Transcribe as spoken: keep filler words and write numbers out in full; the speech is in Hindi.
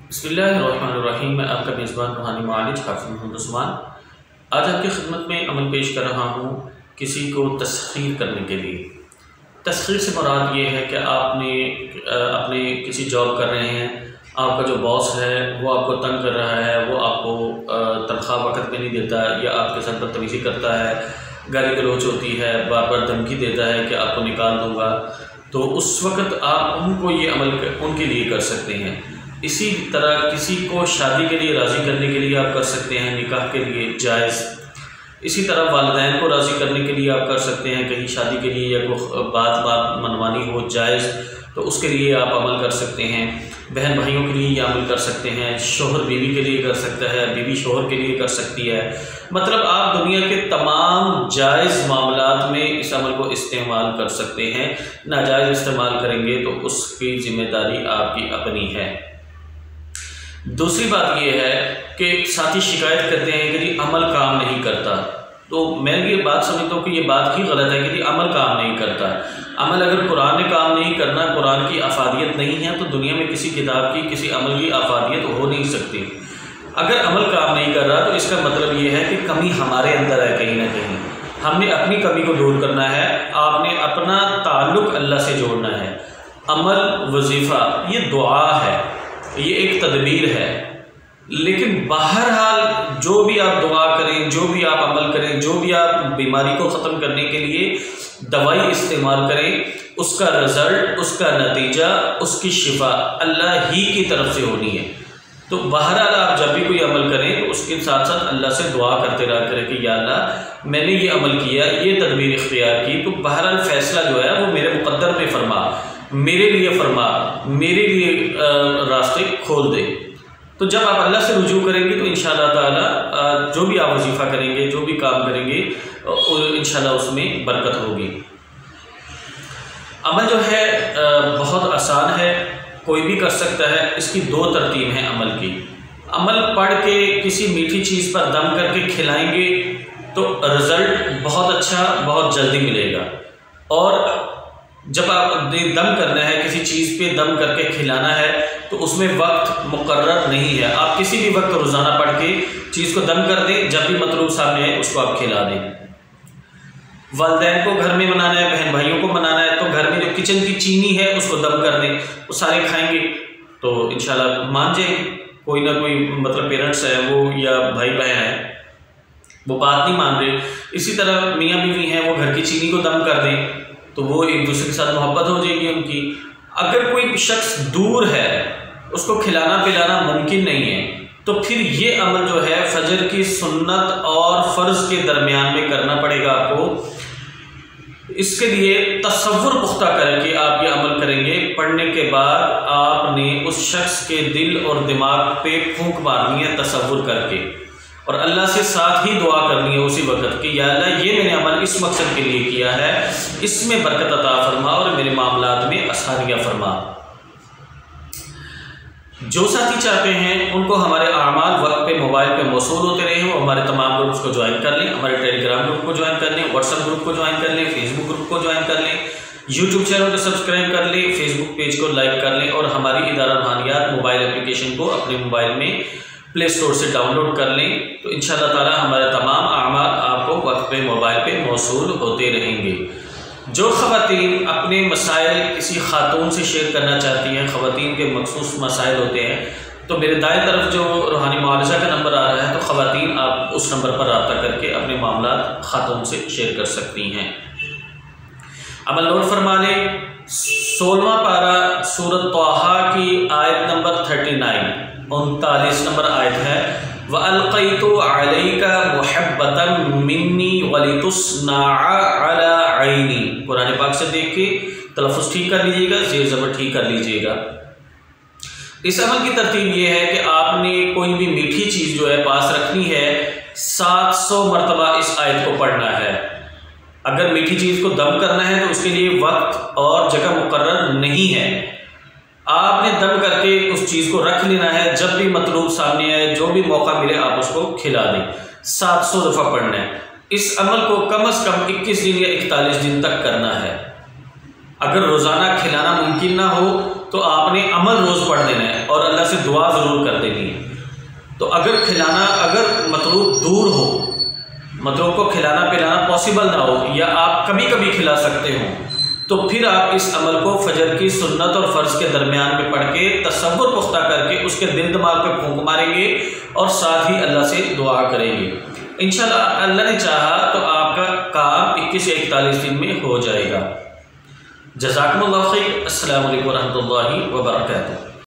बिस्मिल्लाहिर्रहमानिर्रहीम। मैं आपका मेज़बान रूहानी मुआलिज हाफ़िज़ मोहम्मद उस्मान आज आपकी खिदमत में अमल पेश कर रहा हूँ किसी को तस्ख़ीर करने के लिए। तस्ख़ीर से मुराद ये है कि आपने अपने किसी जॉब कर रहे हैं, आपका जो बॉस है वो आपको तंग कर रहा है, वो आपको तनख्वाह वक्त पे नहीं देता या आपके साथ बदतमीज़ी करता है, गाली गलौच होती है, बार बार धमकी देता है कि आपको निकाल दूँगा। तो उस वक़्त आप उनको ये अमल उनके लिए कर सकते हैं। इसी तरह किसी को शादी के लिए राज़ी करने के लिए आप कर सकते हैं, निकाह के लिए जायज़। इसी तरह वालिदैन को राज़ी करने के लिए आप कर सकते हैं, कहीं शादी के लिए या कोई बात बात मनवानी हो जायज़, तो उसके लिए आप अमल कर सकते हैं। बहन भाइयों के लिए ये अमल कर सकते हैं, शोहर बीवी के लिए कर सकता है, बीवी शोहर के लिए कर सकती है। मतलब आप दुनिया के तमाम जायज़ मामलात में इस अमल को इस्तेमाल कर सकते हैं। नाजायज़ इस्तेमाल करेंगे तो उसकी ज़िम्मेदारी आपकी अपनी है। दूसरी बात यह है कि साथी शिकायत करते हैं कि जी अमल काम नहीं करता, तो मैं ये बात समझता हूँ कि ये बात ही गलत है कि जी अमल काम नहीं करता। अमल अगर कुरान ने काम नहीं करना, कुरान की अफादियत नहीं है, तो दुनिया में किसी किताब की किसी अमल की अफादियत हो नहीं सकती। अगर अमल काम नहीं कर रहा तो इसका मतलब ये है कि कमी हमारे अंदर है, कहीं ना कहीं हमने अपनी कमी को दूर करना है। आपने अपना ताल्लुक़ अल्लाह से जोड़ना है। अमल वजीफ़ा ये दुआ है, ये एक तदबीर है, लेकिन बहरहाल जो भी आप दुआ करें, जो भी आप अमल करें, जो भी आप बीमारी को ख़त्म करने के लिए दवाई इस्तेमाल करें, उसका रिज़ल्ट, उसका नतीजा, उसकी शिफा अल्लाह ही की तरफ से होनी है। तो बहरहाल आप जब भी कोई अमल करें तो उसके साथ साथ अल्लाह से दुआ करते रहा करें कि या अल्लाह मैंने ये अमल किया, ये तदबीर इख्तियार की, तो बहरहाल फ़ैसला जो है वो मेरे मुक़द्दर में फरमा, मेरे लिए फरमा, मेरे लिए रास्ते खोल दे। तो जब आप अल्लाह से रुजू करेंगे तो इंशाअल्लाह ताला जो भी आप वजीफ़ा करेंगे, जो भी काम करेंगे, इंशाअल्लाह उसमें बरकत होगी। अमल जो है बहुत आसान है, कोई भी कर सकता है। इसकी दो तरतीब हैं अमल की। अमल पढ़ के किसी मीठी चीज़ पर दम करके खिलाएंगे तो रिज़ल्ट बहुत अच्छा, बहुत जल्दी मिलेगा। और जब आप दम करना है, किसी चीज़ पे दम करके खिलाना है, तो उसमें वक्त मुकर्रर नहीं है। आप किसी भी वक्त रोज़ाना पढ़ के चीज़ को दम कर दें, जब भी मतलूब सामने है उसको आप खिला दें। वालिदैन को घर में मनाना है, बहन भाइयों को मनाना है, तो घर में जो किचन की चीनी है उसको दम कर दें, वो सारे खाएंगे तो इंशाल्लाह मान जाएंगे। कोई ना कोई मतलब पेरेंट्स है वो या भाई बहन है वो बात नहीं मान रहे, इसी तरह मियाँ बीवी हैं वो घर की चीनी को दम कर दें तो वो एक दूसरे के साथ मोहब्बत हो जाएगी उनकी। अगर कोई शख्स दूर है, उसको खिलाना पिलाना मुमकिन नहीं है, तो फिर ये अमल जो है फजर की सुन्नत और फ़र्ज़ के दरमियान में करना पड़ेगा आपको। इसके लिए तसव्वुर पुख्ता करके आप ये अमल करेंगे। पढ़ने के बाद आपने उस शख्स के दिल और दिमाग पे फूंक मारनी है तसव्वुर करके, और अल्लाह से साथ ही दुआ करनी है उसी वक्त कि या अल्लाह ये मैंने अमल इस मकसद के लिए किया है, इसमें बरकत अता फरमा और मेरे मामलात में आसानियाँ फरमा। जो साथी चाहते हैं उनको हमारे आमाल वक्त पे मोबाइल पे मौसूल होते रहे, वो हमारे तमाम ग्रुप्स को ज्वाइन कर लें, हमारे टेलीग्राम ग्रुप को ज्वाइन कर लें, व्हाट्सएप ग्रुप को ज्वाइन कर लें, फेसबुक ग्रुप को ज्वाइन कर लें, यूट्यूब चैनल को सब्सक्राइब कर लें, फेसबुक पेज को लाइक कर लें, और हमारी इदारा रूहानियात मोबाइल एप्लीकेशन को अपने मोबाइल में प्ले स्टोर से डाउनलोड कर लें। तो इंशाअल्लाह ताला हमारे तमाम आमाल आपको वक्त पे मोबाइल पे मौसूल होते रहेंगे। जो ख़वातीन अपने मसाइल किसी खातून से शेयर करना चाहती हैं, ख़वातीन के मखसूस मसाइल होते हैं, तो मेरे दाएं तरफ जो रूहानी मुआलजा का नंबर आ रहा है, तो ख़वातीन आप उस नंबर पर रब्ता करके अपने मामलात खातून से शेयर कर सकती हैं। अमल नोट फरमा लें, सोलहवां पारा सूरत तौहा की आयत नंबर थर्टी नाइन उनतालीस नंबर आयत है। व अलक़ैतु अलैका मुहब्बतन मिन्नी वलितुस्नाअ अला ऐनी। कुरान पाक से देख के तलफ़्फ़ुज़ ठीक कर लीजिएगा, ज़ेर ज़बर ठीक कर लीजिएगा। इस अमल की तरतीब ये है कि आपने कोई भी मीठी चीज़ जो है पास रखनी है, सात सौ मरतबा इस आयत को पढ़ना है। अगर मीठी चीज़ को दम करना है तो उसके लिए वक्त और जगह मुकर्रर नहीं है, आपने दम करके उस चीज़ को रख लेना है, जब भी मतलूब सामने आए, जो भी मौका मिले आप उसको खिला दें। सात सौ दफ़ा पढ़ना है। इस अमल को कम अज़ कम इक्कीस दिन या इकतालीस दिन तक करना है। अगर रोज़ाना खिलाना मुमकिन ना हो तो आपने अमल रोज़ पढ़ देना है और अल्लाह से दुआ ज़रूर कर देनी है। तो अगर खिलाना अगर मतलूब दूर हो, मतलूब को खिलाना पिलाना पॉसिबल ना हो या आप कभी कभी खिला सकते हो, तो फिर आप इस अमल को फजर की सुन्नत और फ़र्ज़ के दरमियान में पढ़ के तसव्वुर पुख्ता करके उसके दिल दिमाग पे फूंक मारेंगे और साथ ही अल्लाह से दुआ करेंगे। इंशाअल्लाह अल्लाह ने चाहा तो आपका काम इक्कीस या इकतालीस दिन में हो जाएगा। जज़ाकुमुल्लाह खैर। अस्सलामु अलैकुम व रहमतुल्लाहि व बरकातुहू।